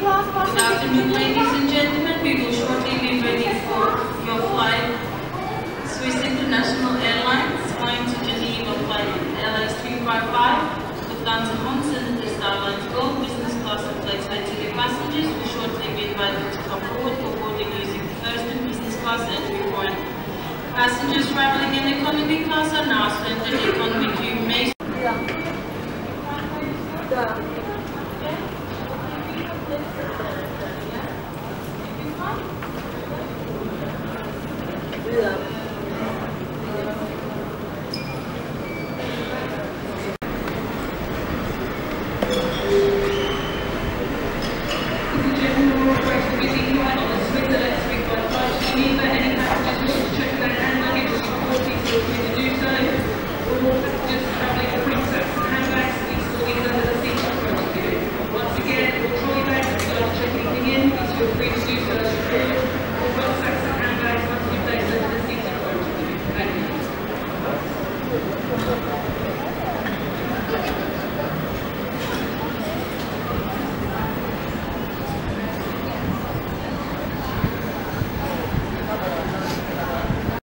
Good afternoon, ladies and gentlemen. We will shortly be ready for your flight. Swiss International Airlines flying to Geneva, flight LS 355. Lufthansa Honson, the Starlines Gold business class and flights meant to their passengers will shortly be invited to come forward for boarding using the first and business class entry point. Passengers traveling in economy class are now asked to enter the economy queue. May Thank you.